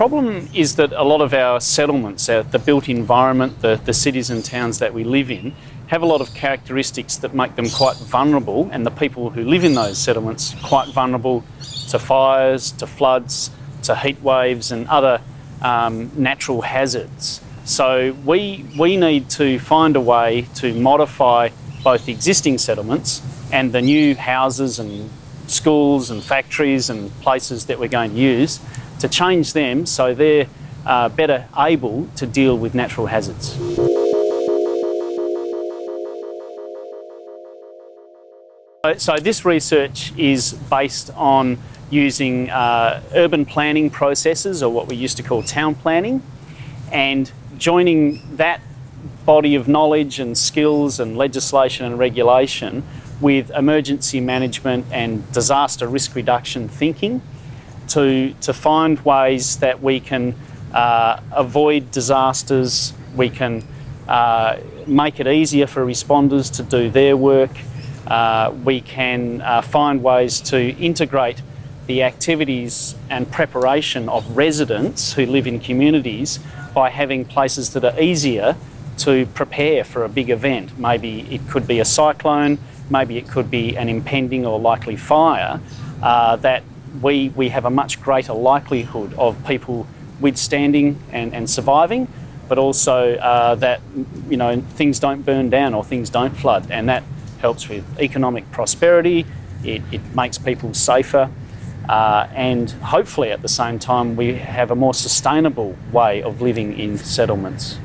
problem is that a lot of our settlements, the built environment, the cities and towns that we live in, have a lot of characteristics that make them quite vulnerable, and the people who live in those settlements quite vulnerable to fires, to floods, to heat waves and other natural hazards. So we need to find a way to modify both existing settlements and the new houses and schools and factories and places that we're going to use to change them so they're better able to deal with natural hazards. So this research is based on using urban planning processes, or what we used to call town planning, and joining that body of knowledge and skills and legislation and regulation with emergency management and disaster risk reduction thinking to find ways that we can avoid disasters, we can make it easier for responders to do their work, we can find ways to integrate the activities and preparation of residents who live in communities by having places that are easier to prepare for a big event. Maybe it could be a cyclone, maybe it could be an impending or likely fire, that we have a much greater likelihood of people withstanding and surviving, but also that things don't burn down or things don't flood, and that helps with economic prosperity, it makes people safer, and hopefully at the same time we have a more sustainable way of living in settlements.